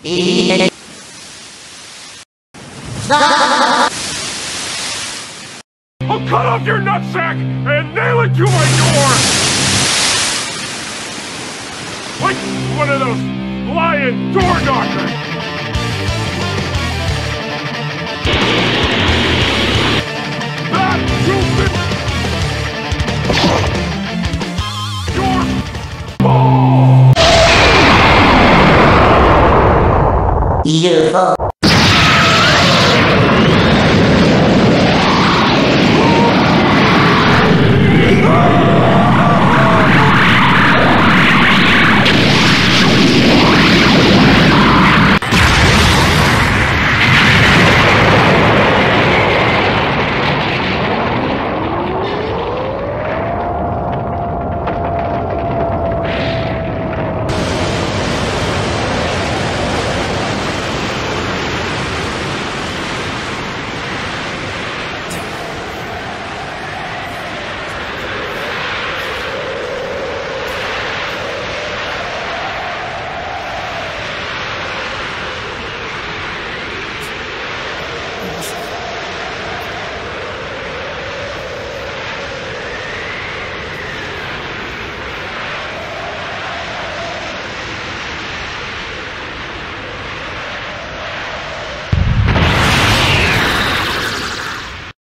I'll cut off your nutsack and nail it to my door! Like one of those lion door knockers! That stupid... Your ball! You